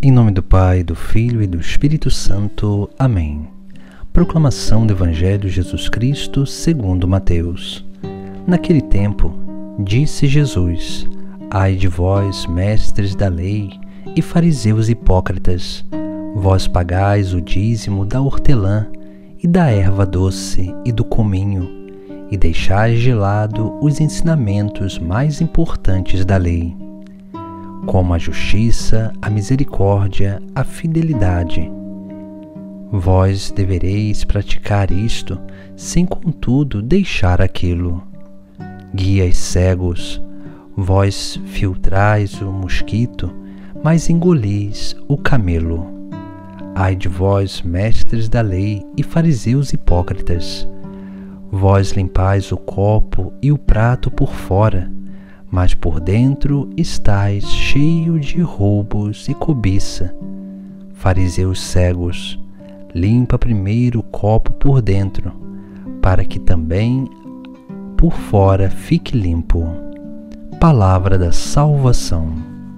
Em nome do Pai, do Filho e do Espírito Santo. Amém. Proclamação do Evangelho de Jesus Cristo segundo Mateus. Naquele tempo, disse Jesus: Ai de vós, mestres da lei, e fariseus hipócritas, vós pagais o dízimo da hortelã, e da erva doce e do cominho, e deixais de lado os ensinamentos mais importantes da lei, como a justiça, a misericórdia, a fidelidade. Vós devereis praticar isto, sem contudo deixar aquilo. Guias cegos, vós filtrais o mosquito, mas engolis o camelo. Ai de vós, mestres da lei e fariseus hipócritas, vós limpais o copo e o prato por fora, mas por dentro estais cheio de roubos e cobiça. Fariseus cegos, limpa primeiro o copo por dentro, para que também por fora fique limpo. Palavra da salvação.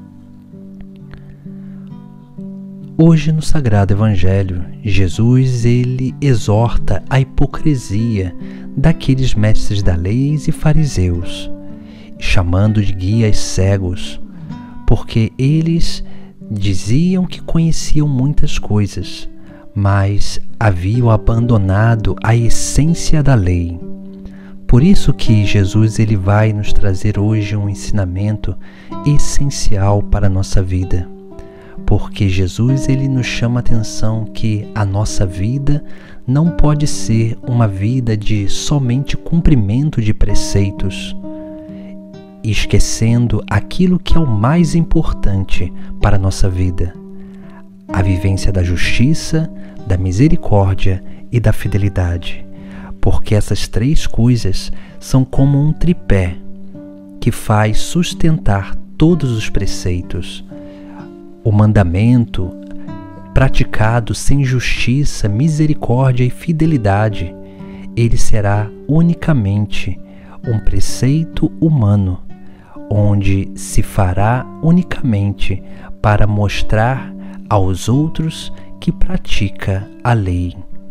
Hoje no Sagrado Evangelho, Jesus ele exorta a hipocrisia daqueles mestres da lei e fariseus, chamando de guias cegos, porque eles diziam que conheciam muitas coisas, mas haviam abandonado a essência da lei. Por isso que Jesus ele vai nos trazer hoje um ensinamento essencial para a nossa vida, porque Jesus ele nos chama a atenção que a nossa vida não pode ser uma vida de somente cumprimento de preceitos, esquecendo aquilo que é o mais importante para a nossa vida: a vivência da justiça, da misericórdia e da fidelidade. Porque essas três coisas são como um tripé que faz sustentar todos os preceitos. O mandamento praticado sem justiça, misericórdia e fidelidade, ele será unicamente um preceito humano, onde se fará unicamente para mostrar aos outros que pratica a lei.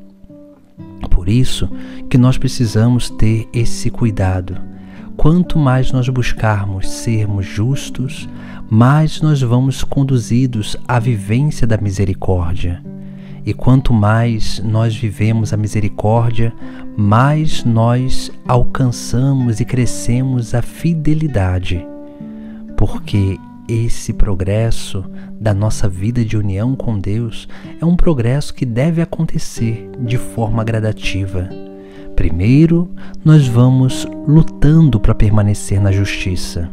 Por isso que nós precisamos ter esse cuidado. Quanto mais nós buscarmos sermos justos, mais nós vamos conduzidos à vivência da misericórdia. E quanto mais nós vivemos a misericórdia, mais nós alcançamos e crescemos a fidelidade. Porque esse progresso da nossa vida de união com Deus é um progresso que deve acontecer de forma gradativa. Primeiro, nós vamos lutando para permanecer na justiça.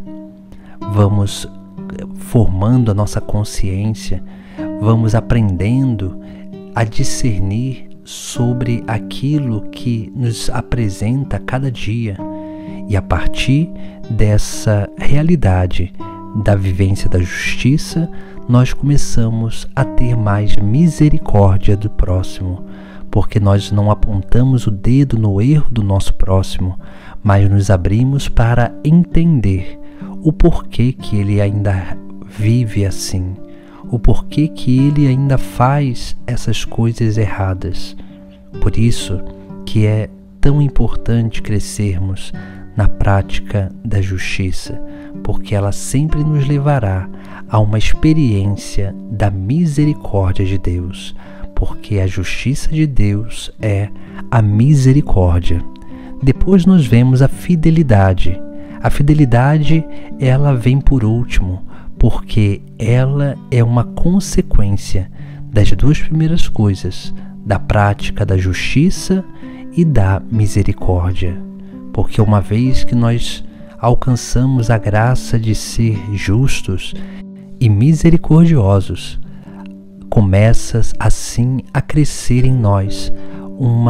Vamos formando a nossa consciência, vamos aprendendo a discernir sobre aquilo que nos apresenta a cada dia. E a partir dessa realidade da vivência da justiça, nós começamos a ter mais misericórdia do próximo, porque nós não apontamos o dedo no erro do nosso próximo, mas nos abrimos para entender o porquê que ele ainda vive assim, o porquê que ele ainda faz essas coisas erradas. Por isso que é tão importante crescermos na prática da justiça, porque ela sempre nos levará a uma experiência da misericórdia de Deus, porque a justiça de Deus é a misericórdia. Depois nós vemos a fidelidade. A fidelidade, ela vem por último, porque ela é uma consequência das duas primeiras coisas, da prática da justiça e da misericórdia. Porque uma vez que nós alcançamos a graça de ser justos e misericordiosos, começa assim a crescer em nós um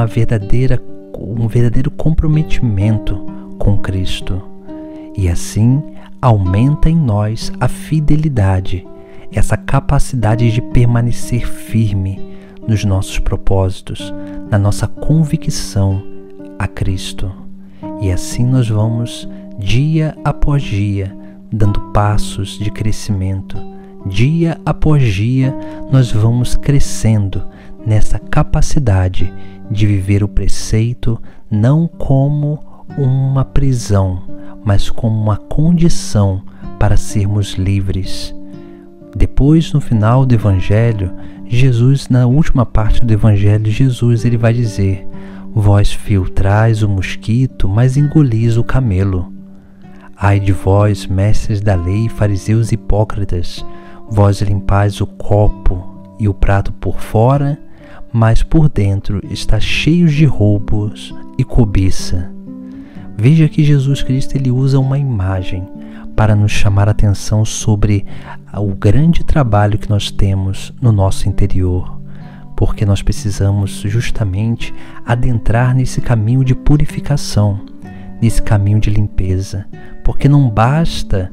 verdadeiro comprometimento com Cristo. E assim aumenta em nós a fidelidade, essa capacidade de permanecer firme nos nossos propósitos, na nossa convicção a Cristo. E assim nós vamos, dia após dia, dando passos de crescimento, dia após dia, nós vamos crescendo nessa capacidade de viver o preceito não como uma prisão, mas como uma condição para sermos livres. Depois, no final do Evangelho, Jesus, na última parte do Evangelho, Jesus ele vai dizer: vós filtrais o mosquito, mas engolis o camelo. Ai de vós, mestres da lei, fariseus hipócritas, vós limpais o copo e o prato por fora, mas por dentro está cheio de roubos e cobiça. Veja que Jesus Cristo ele usa uma imagem para nos chamar a atenção sobre o grande trabalho que nós temos no nosso interior, porque nós precisamos justamente adentrar nesse caminho de purificação, nesse caminho de limpeza, porque não basta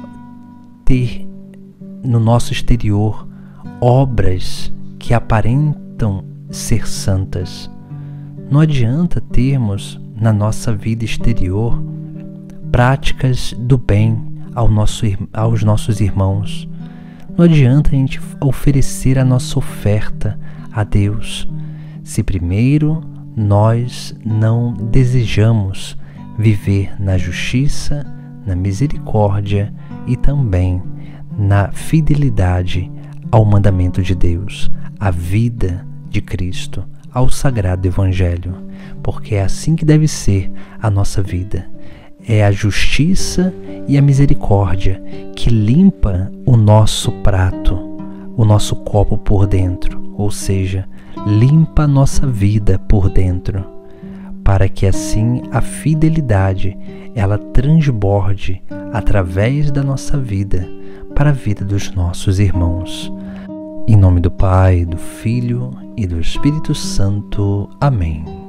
ter no nosso exterior obras que aparentam ser santas. Não adianta termos na nossa vida exterior práticas do bem aos nossos irmãos. Não adianta a gente oferecer a nossa oferta a Deus se primeiro nós não desejamos viver na justiça, na misericórdia e também na fidelidade ao mandamento de Deus, à vida de Cristo, ao Sagrado Evangelho, porque é assim que deve ser a nossa vida. É a justiça e a misericórdia que limpa o nosso prato, o nosso copo por dentro, ou seja, limpa a nossa vida por dentro, para que assim a fidelidade ela transborde através da nossa vida para a vida dos nossos irmãos. Em nome do Pai, do Filho e do Espírito Santo. Amém.